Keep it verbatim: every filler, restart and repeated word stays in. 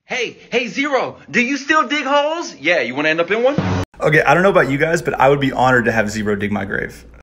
Hey, hey, Zero, do you still dig holes? Yeah, you want to end up in one? Okay, I don't know about you guys, but I would be honored to have Zero dig my grave.